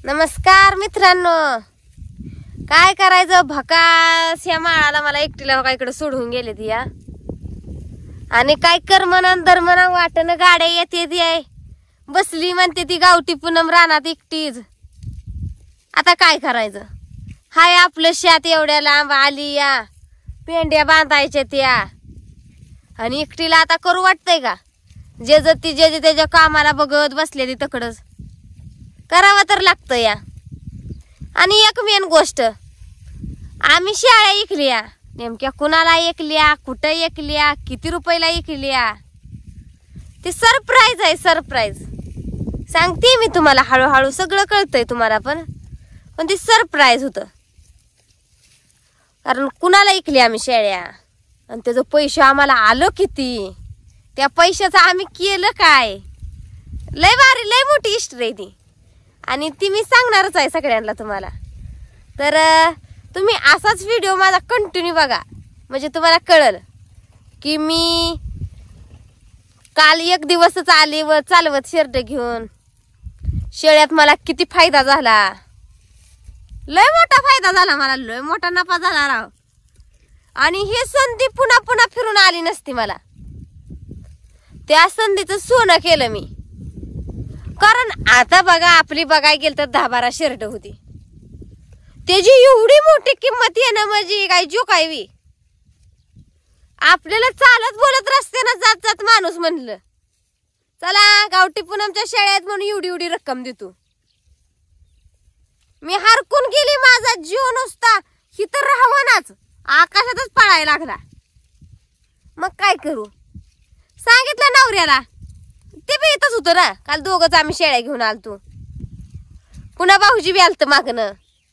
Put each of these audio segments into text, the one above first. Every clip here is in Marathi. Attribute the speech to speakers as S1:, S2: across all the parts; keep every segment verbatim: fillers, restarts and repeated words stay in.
S1: नमस्कार मित्रांनो, काय करायचं भकास या माळाला मला एकटीला बघा इकडे सोडून गेले ती या आणि काय करमना धर्मना वाटण गाड्या येते ती आहे बसली म्हणते ती गावठी पूनम रानात एकटीच। आता काय करायचं, हाय आपलं शेत एवढ्या लांब आली या पेंड्या बांधायच्या त्या आणि एकटीला आता करू वाटतंय का? जे जे ती जे जे त्याच्या कामाला बघत बसले ती तकडच करावं तर लागतं या। आणि एक मेन गोष्ट, आम्ही शाळा ऐकल्या नेमक्या कुणाला ऐकल्या, कुठं ऐकल्या, किती रुपयाला ऐकल्या ते सरप्राईज आहे। सरप्राईज सांगते मी तुम्हाला, हळूहळू सगळं कळतंय तुम्हाला, पण पण ते सरप्राईज होतं। कारण कुणाला ऐकली आम्ही शाळा आणि त्याचं पैसे आम्हाला आलं किती, त्या पैशाचं आम्ही केलं काय, लय भारी लय मोठी हिस्ट्री आहे ती आणि ती मी सांगणारच आहे सगळ्यांना तुम्हाला। तर तुम्ही असाच व्हिडिओ माझा कंटिन्यू बघा, म्हणजे तुम्हाला कळलं की मी काल एक दिवसच आले व चालवत शर्ट घेऊन शेळ्यात मला किती फायदा झाला, लय मोठा फायदा झाला मला, लय मोठा नफा झाला राव। आणि ही संधी पुन्हा पुन्हा फिरून आली नसती मला, त्या संधीचं सोनं केलं मी। कारण आता बघा आपली बघाय गेल तर दहा बारा शर्ट होती, त्याची एवढी मोठी किंमत येणं म्हणजे काय जो काय वी आपल्याला चालत बोलत रस्त्यानं जात जात माणूस म्हणलं चला गावठी पूनमच्या शाळेत म्हणून एवढी एवढी रक्कम देतो। मी हरकून गेली, माझा जीव नुसता हिथं राहवनाच आकाशातच पळायला लागला। मग काय करू, सांगितलं नवऱ्याला, ते बी इथंच होतं ना, काल दोघंच आम्ही शेळ्या घेऊन आलतो, पुन्हा भाऊजी बी आलत मागणं।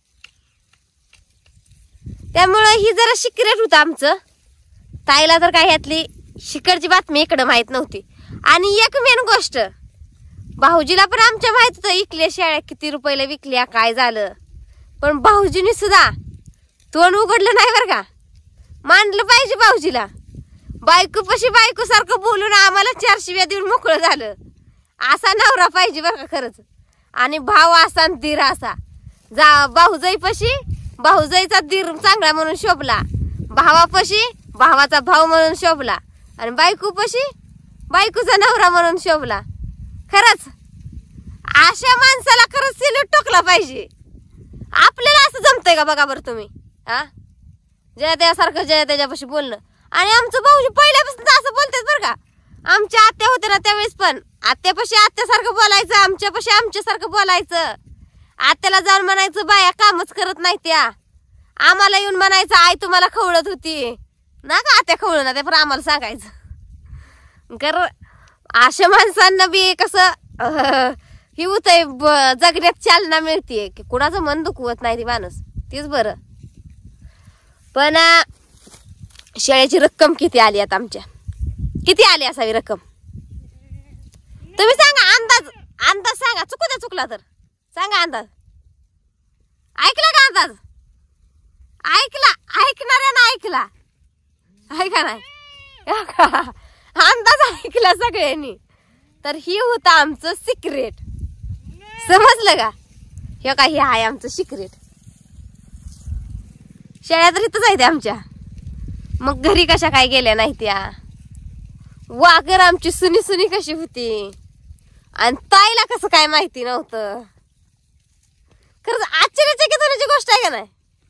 S1: त्यामुळं ही जरा सिक्रेट होतं आमचं, ताईला तर काय ह्यातली शिकडची बातमी इकडं माहित नव्हती। आणि एक मेन गोष्ट, भाऊजीला पण आमच्या माहित होतं इकल्या शेळ्या किती रुपयाला विकल्या काय झालं, पण भाऊजीने सुद्धा तोंड उघडलं नाही बरं का। मानलं पाहिजे भाऊजीला, बायको पशी बायको सारखं बोलून आम्हाला चार शिव्या देऊन मोकळं झालं, असा नवरा पाहिजे बरं का खरंच। आणि भाव असा दीर असा, जा भाऊजाई पशी भाऊजाईचा दीर चांगला म्हणून शोभला, भावापशी भावाचा भाव म्हणून शोभला, आणि बायको पशी बायकोचा नवरा म्हणून शोभला। खरंच अशा माणसाला खरंच सिल्यूट टोकला पाहिजे। आपल्याला असं जमतंय का बघा बरं तुम्ही, हा जया त्यासारखं जया त्याच्यापाशी बोलणं। आणि आमचं भाऊजी पहिल्यापासून असं बोलतात बरं का, आमच्या आत्या होत्या ना त्यावेळेस पण आत्यापाशी आत्यासारखं बोलायचं, आमच्यापाशी आमच्यासारखं बोलायचं। आत्याला जाऊन म्हणायचं बाया कामच करत नाही त्या, आम्हाला येऊन म्हणायचं आई तुम्हाला खवळत होती ना का, आत्या खवळ ना त्या, पण आम्हाला सांगायचं। कारण अशा माणसांना बी कसं ही होतंय, जगण्यात चालना मिळतीये की कुणाचं मन दुखवत नाही ती माणूस, तीच बरं। पण शेळ्याची रक्कम किती आली आता आमच्या, किती आली असावी रक्कम तुम्ही सांगा, अंदाज अंदाज सांगा, चुकू द्या चुकला तर सांगा अंदाज। ऐकला का अंदाज, ऐकला ऐकणाऱ्यानं ऐकला, ऐका नाही अंदाज ऐकला सगळ्यांनी। तर ही होतं आमचं सिक्रेट, समजलं का? हे का हे आहे आमचं सिक्रेट। शेळ्या तर इथंच आहेत आमच्या, मग घरी कशा काय गेल्या नाही त्या, वाघर आमची सुनी सुनी कशी होती आणि ताईला कसं काय माहिती नव्हतं। खरंच आश्चर्यचकित होण्याची गोष्ट आहे का नाही।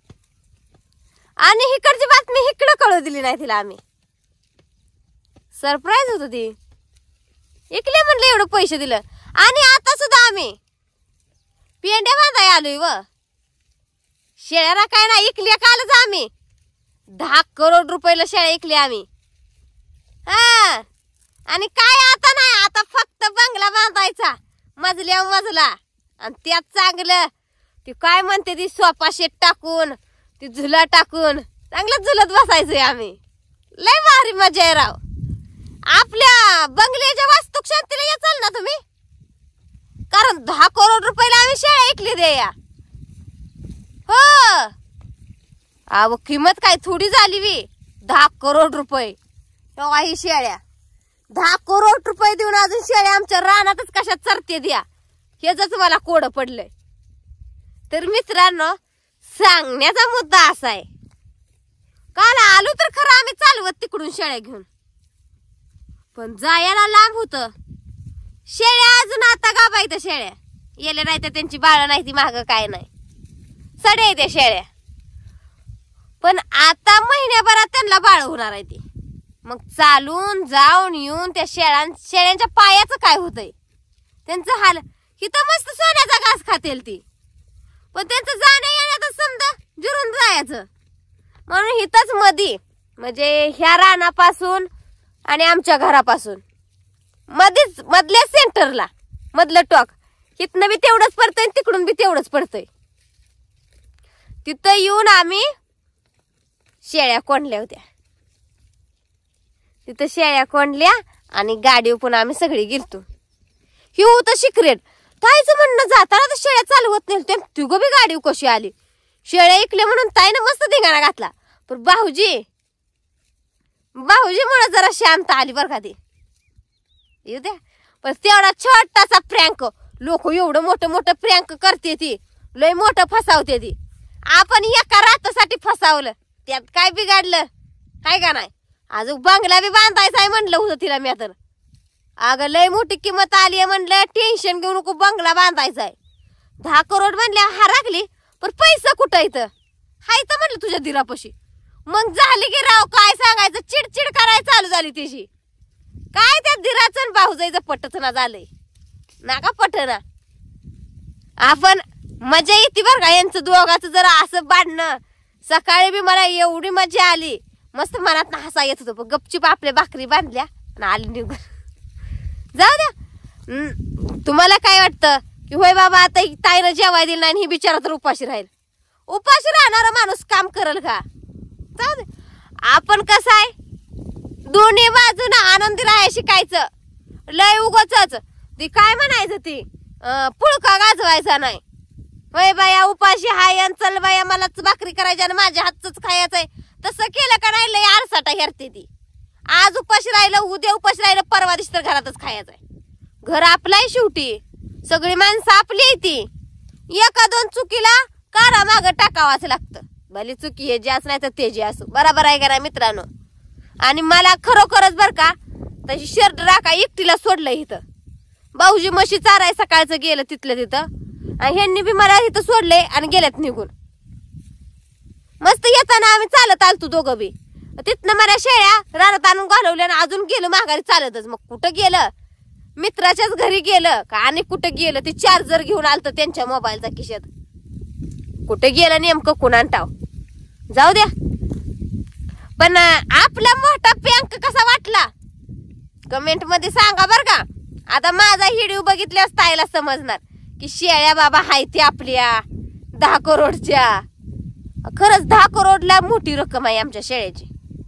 S1: आणि हिकडची बातमी हिकडं कळू दिली नाही तिला आम्ही, सरप्राईज होत ती। इकले म्हणलं एवढं पैसे दिलं, आणि आता सुद्धा आम्ही पेंड्या बांधाय आलोय व शेळ्याला काय नाही इकल्या कालच आम्ही दहा करोड रुपयाला शेळ्या ऐकल्या आम्ही, हा। आणि काय आता नाही, आता फक्त बंगला बांधायचा मजल्या मजला, आणि त्यात चांगलं ती काय म्हणते ती सोफा सेट टाकून, ती झुला टाकून चांगलं झुलत बसायचंय आम्ही, लय भारी मजा आहे राव। आपल्या बंगल्याच्या वास्तुशांतीला याचाल ना तुम्ही, कारण दहा करोड रुपयाला आम्ही शेळ्या ऐकली द्या, हो। अहो किंमत काय थोडी झाली वी, दहा करोड रुपये तेव्हा ही शेळ्या, दहा करोड रुपये देऊन अजून शेळ्या आमच्या रानातच कशा चरते द्या, हेच मला कोड पडलंय। तर मित्रांनो, सांगण्याचा मुद्दा असा आहे, काल आलो तर खरं आम्ही चालवत तिकडून शेळ्या घेऊन, पण जायला लांब होत. शेळ्या अजून आता गाबायत, शेळ्या येले नाही तर त्यांची बाळ नाही ती माग काय नाही, सडे येते शेळ्या. पण आता महिन्याभरात त्यांना बाळ होणार आहे ती. मग चालून जाऊन येऊन त्या शेळ्यां शेळ्यांच्या पायाचं काय होतंय, त्यांचं हाल. हिथं मस्त सोन्याचा घास खातेल ती, पण त्यांचं जाण्या येण्यातच समजा जिरून जायचं. म्हणून हिथंच मधी, म्हणजे ह्या रानापासून आणि आमच्या घरापासून मध्येच मधल्या सेंटरला मधलं टॉक, हिथनं बी तेवढंच पडतंय तिकडून बी तेवढंच पडतंय. तिथं येऊन आम्ही शेळ्या कोंडल्या होत्या. तिथं शेळ्या कोंडल्या आणि गाडी पण आम्ही सगळी गेलतो. ही होतं सिक्रेट. ताईचं म्हणणं, जाताना तर शेळ्या चालवत नाही, तिघं बी गाडी कशी आली. शेळ्या ऐकल्या म्हणून ताईनं मस्त धिंगाणा घातला. पण भाऊजी भाऊजी मुळे जरा शांत आली बरं का ती. येऊ द्या. पण तेवढा छोटासा प्रँक, लोक एवढं मोठं मोठं प्रँक करते ती, लय मोठं फसावते ती. आपण एका रातासाठी फसावलं, त्यात काय बिघडलं काय का नाही. अजून बंगला बी बांधायचा आहे म्हणलं होतं तिला मी. तर अगं लय मोठी किंमत आली आहे म्हणलं, टेन्शन घेऊ नको, बंगला बांधायचा आहे. दहा करोड म्हणल्या हरागली, पण पैसा कुठं इथं हाय तर म्हणलं तुझ्या दिरापाशी. मग झाली की राव काय सांगायचं, चिडचिड करायला चालू झाली तिची. काय त्या दिराचं भाऊजाईचं पटच ना झालंय ना का पटना. आपण मजा येते बरं का यांचं दोघाचं जरा असं बांधणं. सकाळी बी मला एवढी मजा आली, मस्त मनात हसा येत होतं. पण गपचूप आपल्या भाकरी बांधल्या आणि आली निघून. जाऊ द्या. तुम्हाला काय वाटतं की होय बाबा आता ताईनं जेवाय दिलं नाही, ही बिचारा तर उपाशी राहील. उपाशी राहणारा माणूस काम करल का. जाऊ दे. आपण कसं आहे, दोन्ही बाजून आनंदी राहायला शिकायचं. लय उगच ती काय म्हणायचं, ती पुळका गाजवायचा नाही. वय बाया उपाशी हाय, चल बाया मलाच भाकरी करायची आणि माझ्या हातच खायचंय, तसं केलं का नाही लय आरसाटा हेरते ती. आज उपाशी राहिलं, उद्या उपाशी राहिलं, परवा दिवशी तर घरातच खायचंय. घर आपलाय शेवटी, सगळी माणसं आपली आहे ती. एका दोन चुकीला काढा माग टाकावाच लागतं. भली चुकी हे ज्याच नाही तर ते जे असो. बरोबर आहे का नाही मित्रांनो. आणि मला खरोखरच बर का तशी शर्ट राखा एकटीला सोडलं इथं. भाऊजी म्हशी चाराय सकाळचं गेलं तिथलं तिथं, आणि ह्यांनी बी मला इथं सोडले आणि गेल्यात निघून. मस्त येताना आम्ही चालत आलतो दोघं बी. तिथनं मला शेळ्या रानात आणून घालवल्या आणि अजून गेलं माघारी चालतच. मग कुठं गेलं, मित्राच्याच घरी गेलं का आणि कुठं गेलं, ते चार्जर घेऊन आलत त्यांच्या मोबाईलचा खिशात. कुठं गेलं नेमकं कुणान ठाव. जाऊ द्या. पण आपला मोठा पँक कसा वाटला कमेंट मध्ये सांगा बर का. आता माझा व्हिडिओ बघितल्यास ताईला समजणार की शेळ्या बाबा हाय ते आपल्या दहा करोडच्या. खरंच दहा करोडला मोठी रक्कम आहे आमच्या शेळ्याची.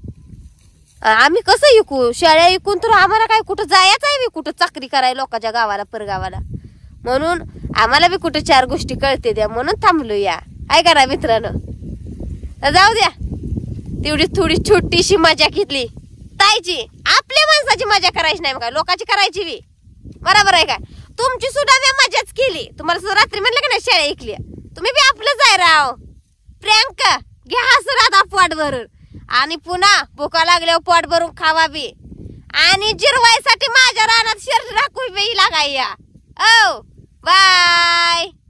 S1: आम्ही कसं विकू शेळ्या, विकून तर आम्हाला काय कुठं जायचं आहे, कुठं चाकरी करायला लोकांच्या गावाला परगावाला. म्हणून आम्हाला बी कुठं चार गोष्टी कळते द्या, म्हणून थांबलो या. आहे का ना मित्रांनो. जाऊ द्या. तेवढी थोडी छोटीशी मजा घेतली ताईची. आपल्या माणसाची मजा करायची नाही मग लोकांची करायची बी. बरोबर आहे का. तुमची सुद्धा मी मजाच केली. तुम्हाला सुद्धा रात्री म्हणलं का नाही शेळ्या ऐकल्या, तुम्ही बी आपलं जाय राव. प्रँक घ्या हसून आता पोट भरून, आणि पुन्हा भुका लागल्यावर पोट भरून खावा बी. आणि जिरवायसाठी माझ्या रानात शर्ट राखू बी लागाय या. ओ बाय.